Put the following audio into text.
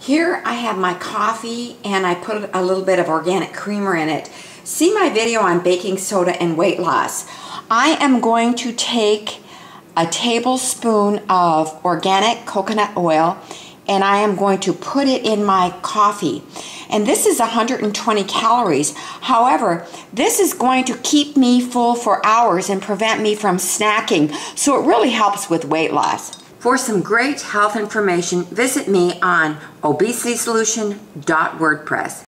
Here I have my coffee and I put a little bit of organic creamer in it. See my video on baking soda and weight loss. I am going to take a tablespoon of organic coconut oil and I am going to put it in my coffee. And this is 120 calories. However, this is going to keep me full for hours and prevent me from snacking. So it really helps with weight loss. For some great health information, visit me on obesitysolution.wordpress.